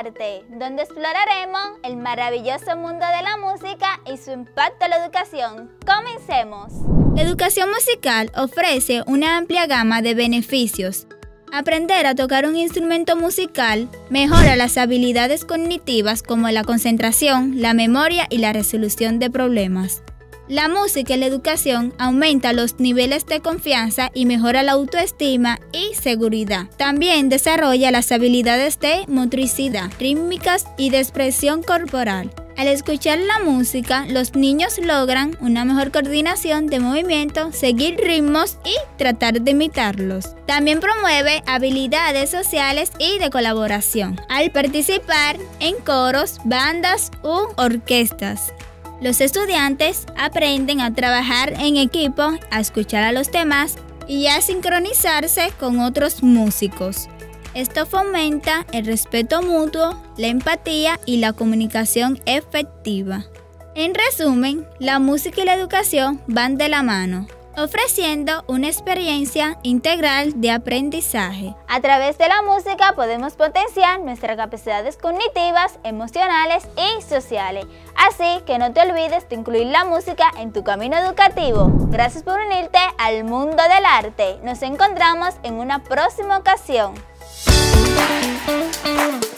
arte, donde exploraremos el maravilloso mundo de la música y su impacto en la educación. ¡Comencemos! La educación musical ofrece una amplia gama de beneficios. Aprender a tocar un instrumento musical mejora las habilidades cognitivas como la concentración, la memoria y la resolución de problemas. La música en la educación aumenta los niveles de confianza y mejora la autoestima y seguridad. También desarrolla las habilidades de motricidad, rítmicas y de expresión corporal. Al escuchar la música, los niños logran una mejor coordinación de movimiento, seguir ritmos y tratar de imitarlos. También promueve habilidades sociales y de colaboración al participar en coros, bandas u orquestas. Los estudiantes aprenden a trabajar en equipo, a escuchar a los demás y a sincronizarse con otros músicos. Esto fomenta el respeto mutuo, la empatía y la comunicación efectiva. En resumen, la música y la educación van de la mano, ofreciendo una experiencia integral de aprendizaje. A través de la música podemos potenciar nuestras capacidades cognitivas, emocionales y sociales. Así que no te olvides de incluir la música en tu camino educativo. Gracias por unirte al mundo del arte. Nos encontramos en una próxima ocasión.